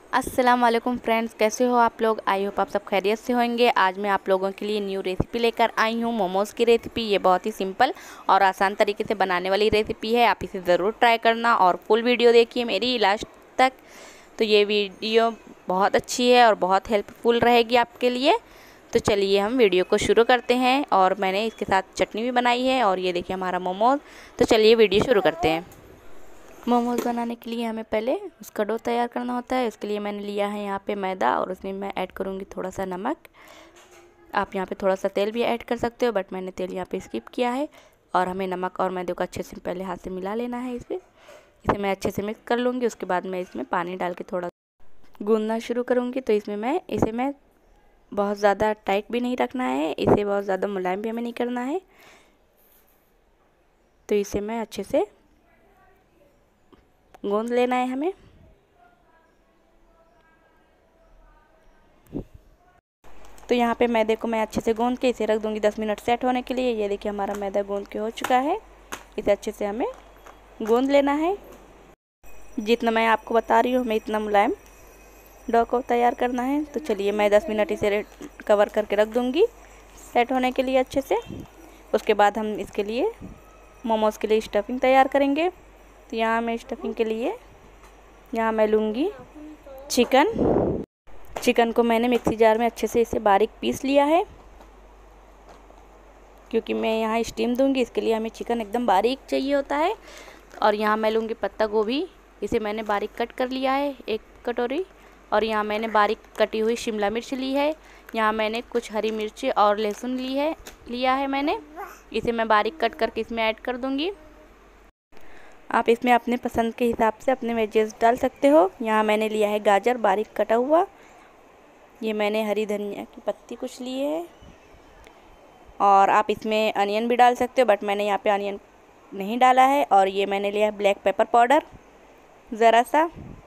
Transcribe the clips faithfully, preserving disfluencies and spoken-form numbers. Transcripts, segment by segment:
अस्सलाम वालेकुम फ्रेंड्स, कैसे हो आप लोग। आई होप आप सब खैरियत से होंगे। आज मैं आप लोगों के लिए न्यू रेसिपी लेकर आई हूँ, मोमोज़ की रेसिपी। ये बहुत ही सिंपल और आसान तरीके से बनाने वाली रेसिपी है। आप इसे ज़रूर ट्राई करना और फुल वीडियो देखिए मेरी लास्ट तक। तो ये वीडियो बहुत अच्छी है और बहुत हेल्पफुल रहेगी आपके लिए। तो चलिए हम वीडियो को शुरू करते हैं। और मैंने इसके साथ चटनी भी बनाई है और ये देखिए हमारा मोमोज़। तो चलिए वीडियो शुरू करते हैं। मोमोज़ बनाने के लिए हमें पहले उसका डो तैयार करना होता है। इसके लिए मैंने लिया है यहाँ पे मैदा और उसमें मैं ऐड करूँगी थोड़ा सा नमक। आप यहाँ पे थोड़ा सा तेल भी ऐड कर सकते हो, बट मैंने तेल यहाँ पे स्किप किया है। और हमें नमक और मैदे को अच्छे से पहले हाथ से मिला लेना है। इसे इसे मैं अच्छे से मिक्स कर लूँगी। उसके बाद मैं इसमें पानी डाल के थोड़ा गूँधना शुरू करूँगी। तो इसमें मैं इसे मैं बहुत ज़्यादा टाइट भी नहीं रखना है, इसे बहुत ज़्यादा मुलायम भी हमें नहीं करना है। तो इसे मैं अच्छे से गूंद लेना है हमें। तो यहाँ पे मैदे को मैं अच्छे से गूंद के इसे रख दूँगी दस मिनट सेट होने के लिए। ये देखिए हमारा मैदा गूंद के हो चुका है। इसे अच्छे से हमें गूंद लेना है। जितना मैं आपको बता रही हूँ हमें इतना मुलायम डो को तैयार करना है। तो चलिए मैं दस मिनट इसे कवर करके रख दूँगी सेट होने के लिए अच्छे से। उसके बाद हम इसके लिए मोमोज़ के लिए स्टफिंग तैयार करेंगे। तो यहाँ मैं स्टफिंग के लिए यहाँ मैं लूँगी चिकन। चिकन को मैंने मिक्सी जार में अच्छे से इसे बारीक पीस लिया है, क्योंकि मैं यहाँ स्टीम दूँगी। इसके लिए हमें चिकन एकदम बारीक चाहिए होता है। और यहाँ मैं लूँगी पत्ता गोभी, इसे मैंने बारीक कट कर लिया है एक कटोरी। और यहाँ मैंने बारीक कटी हुई शिमला मिर्च ली है। यहाँ मैंने कुछ हरी मिर्च और लहसुन ली है लिया है मैंने। इसे मैं बारीक कट करके इसमें ऐड कर दूँगी। आप इसमें अपने पसंद के हिसाब से अपने वेजेस डाल सकते हो। यहाँ मैंने लिया है गाजर बारीक कटा हुआ। ये मैंने हरी धनिया की पत्ती कुछ ली है। और आप इसमें अनियन भी डाल सकते हो, बट मैंने यहाँ पे अनियन नहीं डाला है। और ये मैंने लिया है ब्लैक पेपर पाउडर ज़रा सा।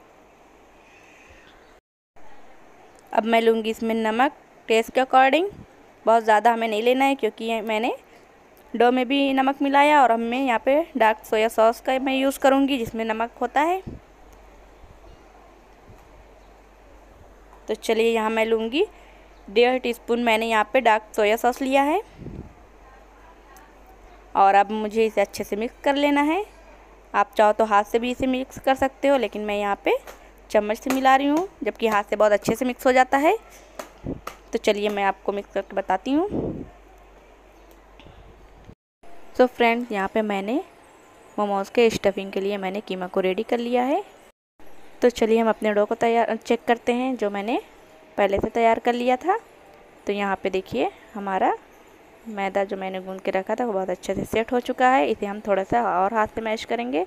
अब मैं लूँगी इसमें नमक टेस्ट के अकॉर्डिंग। बहुत ज़्यादा हमें नहीं लेना है, क्योंकि मैंने डो में भी नमक मिलाया। और हमें यहाँ पे डार्क सोया सॉस का मैं यूज़ करूँगी, जिसमें नमक होता है। तो चलिए यहाँ मैं लूँगी डेढ़ टीस्पून मैंने यहाँ पे डार्क सोया सॉस लिया है। और अब मुझे इसे अच्छे से मिक्स कर लेना है। आप चाहो तो हाथ से भी इसे मिक्स कर सकते हो, लेकिन मैं यहाँ पे चम्मच से मिला रही हूँ, जबकि हाथ से बहुत अच्छे से मिक्स हो जाता है। तो चलिए मैं आपको मिक्स करके बताती हूँ। तो फ्रेंड्स, यहाँ पे मैंने मोमोज़ के स्टफिंग के लिए मैंने कीमा को रेडी कर लिया है। तो चलिए हम अपने डो को तैयार चेक करते हैं, जो मैंने पहले से तैयार कर लिया था। तो यहाँ पे देखिए हमारा मैदा जो मैंने गूंद के रखा था वो बहुत अच्छे से सेट हो चुका है। इसे हम थोड़ा सा और हाथ से मैश करेंगे,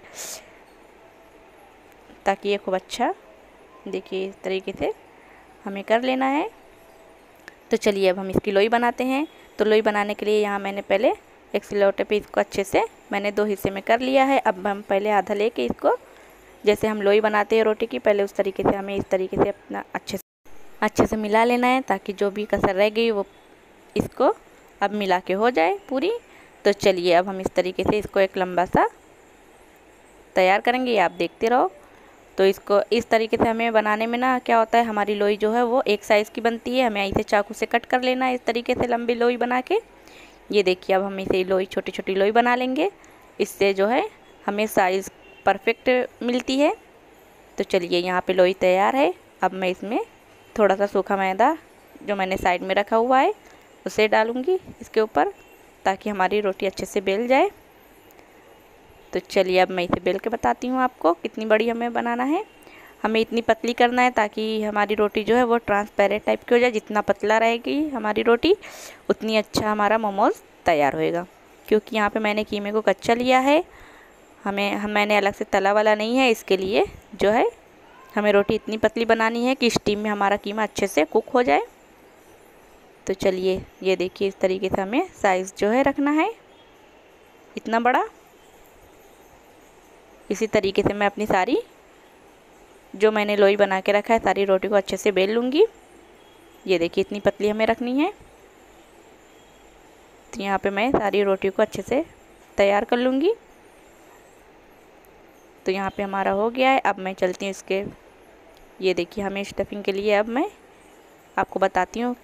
ताकि ये खूब अच्छा देखिए इस तरीके से हमें कर लेना है। तो चलिए अब हम इसकी लोई बनाते हैं। तो लोई बनाने के लिए यहाँ मैंने पहले एक सिलौटे पे इसको अच्छे से मैंने दो हिस्से में कर लिया है। अब हम पहले आधा लेके इसको, जैसे हम लोई बनाते हैं रोटी की, पहले उस तरीके से हमें इस तरीके से अपना अच्छे से अच्छे से मिला लेना है, ताकि जो भी कसर रह गई वो इसको अब मिला के हो जाए पूरी। तो चलिए अब हम इस तरीके से इसको एक लंबा सा तैयार करेंगे, ये आप देखते रहो। तो इसको इस तरीके से हमें बनाने में ना क्या होता है, हमारी लोई जो है वो एक साइज़ की बनती है। हमें इसे चाकू से कट कर लेना है इस तरीके से लंबी लोई बना के। ये देखिए अब हम इसे लोई छोटी छोटी लोई बना लेंगे। इससे जो है हमें साइज़ परफेक्ट मिलती है। तो चलिए यहाँ पे लोई तैयार है। अब मैं इसमें थोड़ा सा सूखा मैदा जो मैंने साइड में रखा हुआ है उसे डालूँगी इसके ऊपर, ताकि हमारी रोटी अच्छे से बेल जाए। तो चलिए अब मैं इसे बेल के बताती हूँ आपको कितनी बड़ी हमें बनाना है। हमें इतनी पतली करना है ताकि हमारी रोटी जो है वो ट्रांसपेरेंट टाइप की हो जाए। जितना पतला रहेगी हमारी रोटी उतनी अच्छा हमारा मोमोज़ तैयार होएगा। क्योंकि यहाँ पे मैंने कीमे को कच्चा लिया है, हमें हम मैंने अलग से तला वाला नहीं है। इसके लिए जो है हमें रोटी इतनी पतली बनानी है कि स्टीम में हमारा कीमा अच्छे से कुक हो जाए। तो चलिए ये देखिए इस तरीके से हमें साइज़ जो है रखना है इतना बड़ा। इसी तरीके से मैं अपनी सारी जो मैंने लोई बना के रखा है सारी रोटी को अच्छे से बेल लूँगी। ये देखिए इतनी पतली हमें रखनी है। तो यहाँ पे मैं सारी रोटी को अच्छे से तैयार कर लूँगी। तो यहाँ पे हमारा हो गया है। अब मैं चलती हूँ इसके ये देखिए हमें स्टफिंग के लिए अब मैं आपको बताती हूँ।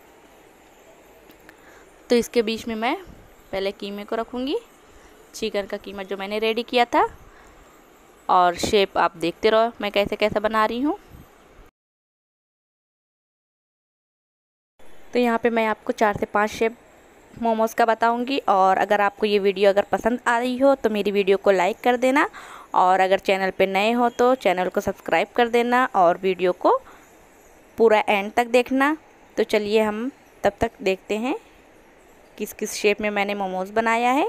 तो इसके बीच में मैं पहले कीमे को रखूँगी, चिकन का कीमा जो मैंने रेडी किया था, और शेप आप देखते रहो मैं कैसे कैसे बना रही हूँ। तो यहाँ पे मैं आपको चार से पाँच शेप मोमोज़ का बताऊंगी। और अगर आपको ये वीडियो अगर पसंद आ रही हो तो मेरी वीडियो को लाइक कर देना, और अगर चैनल पे नए हो तो चैनल को सब्सक्राइब कर देना और वीडियो को पूरा एंड तक देखना। तो चलिए हम तब तक देखते हैं किस किस शेप में मैंने मोमोज़ बनाया है।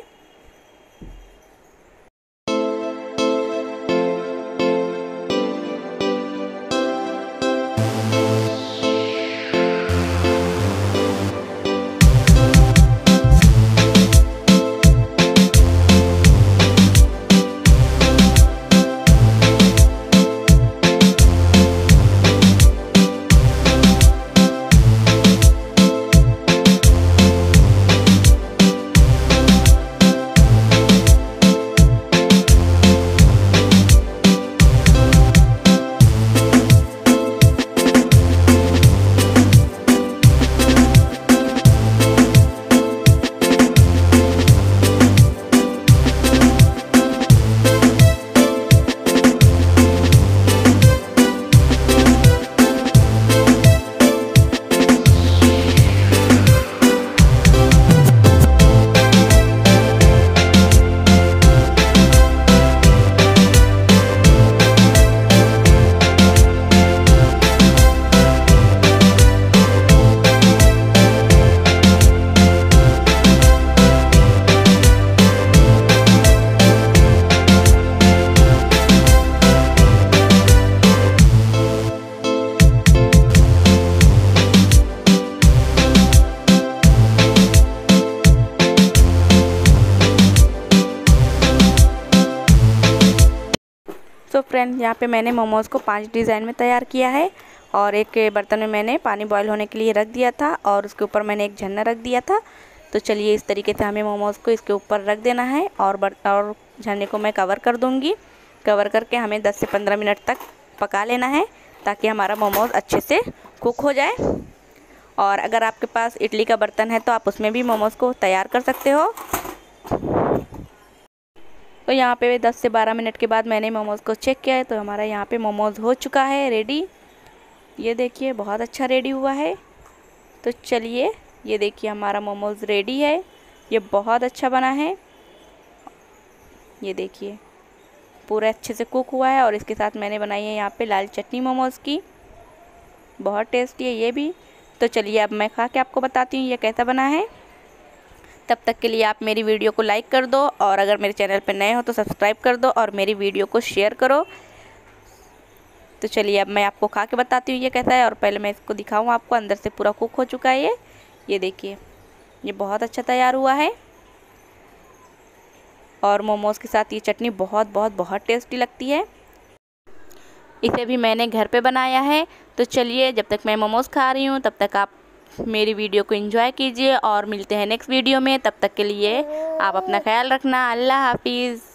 तो फ्रेंड यहाँ पे मैंने मोमोज़ को पांच डिज़ाइन में तैयार किया है, और एक बर्तन में मैंने पानी बॉईल होने के लिए रख दिया था, और उसके ऊपर मैंने एक झन्ना रख दिया था। तो चलिए इस तरीके से हमें मोमोज़ को इसके ऊपर रख देना है, और और झन्ने को मैं कवर कर दूँगी। कवर करके हमें दस से पंद्रह मिनट तक पका लेना है, ताकि हमारा मोमोज़ अच्छे से कुक हो जाए। और अगर आपके पास इडली का बर्तन है तो आप उसमें भी मोमोज़ को तैयार कर सकते हो। तो यहाँ पे दस से बारह मिनट के बाद मैंने मोमोज़ को चेक किया है, तो हमारा यहाँ पे मोमोज़ हो चुका है रेडी। ये देखिए बहुत अच्छा रेडी हुआ है। तो चलिए ये देखिए हमारा मोमोज़ रेडी है, ये बहुत अच्छा बना है। ये देखिए पूरा अच्छे से कुक हुआ है, और इसके साथ मैंने बनाई है यहाँ पे लाल चटनी मोमोज़ की, बहुत टेस्टी है ये भी। तो चलिए अब मैं खा के आपको बताती हूँ ये कैसा बना है। तब तक के लिए आप मेरी वीडियो को लाइक कर दो, और अगर मेरे चैनल पर नए हो तो सब्सक्राइब कर दो, और मेरी वीडियो को शेयर करो। तो चलिए अब मैं आपको खा के बताती हूँ ये कैसा है। और पहले मैं इसको दिखाऊँ आपको, अंदर से पूरा कुक हो चुका है ये ये देखिए ये बहुत अच्छा तैयार हुआ है। और मोमोज़ के साथ ये चटनी बहुत बहुत बहुत टेस्टी लगती है। इसे भी मैंने घर पे बनाया है। तो चलिए जब तक मैं मोमोज़ खा रही हूँ तब तक आप मेरी वीडियो को एंजॉय कीजिए, और मिलते हैं नेक्स्ट वीडियो में। तब तक के लिए आप अपना ख्याल रखना। अल्लाह हाफिज़।